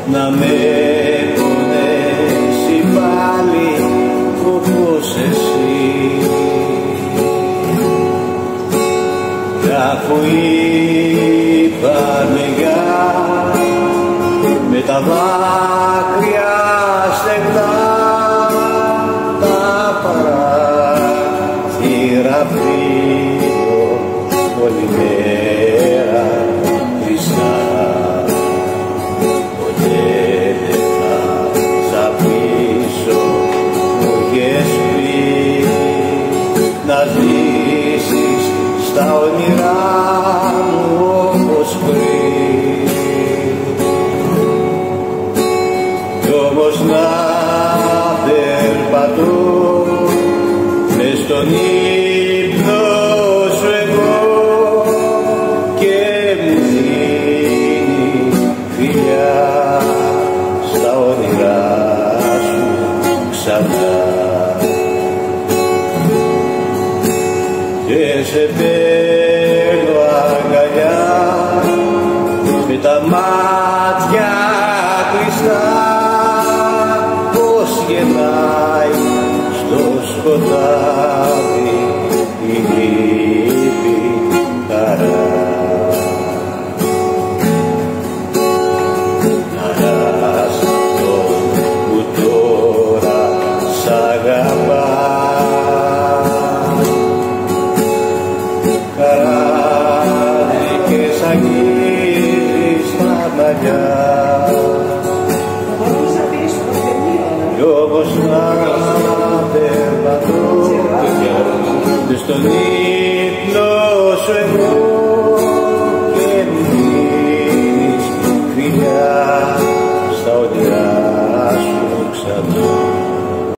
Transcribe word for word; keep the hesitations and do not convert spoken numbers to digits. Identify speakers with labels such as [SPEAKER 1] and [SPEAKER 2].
[SPEAKER 1] να με πονέσει πάλι όπως εσύ. Κι αφού είπαμε γεια με τα δάκρυα στεγνά, τα παράθυρα φύγω όλη μέρα κλειστά. Ποτέ δεν θα σ' αφήσω, μου είχες πει, να ζήσεις στα όνειρά μου όπως πριν. Κι όμως να περπατώ μες στον ύπνο σου εγώ και μου δίνεις φιλιά στα όνειρά σου ξανά. Και σε παίρνω αγκαλιά με τα μάτια κλειστά, πως γελάει στο σκοτάδι η λύπη χαρά. Χαράς αυτόν που τώρα σ' αγαπά, χαράδι και σ' αγγίζει στα μαλλιά. Κι όμως να περπατώ μες στον ύπνο σου εγώ και μου δίνεις φιλιά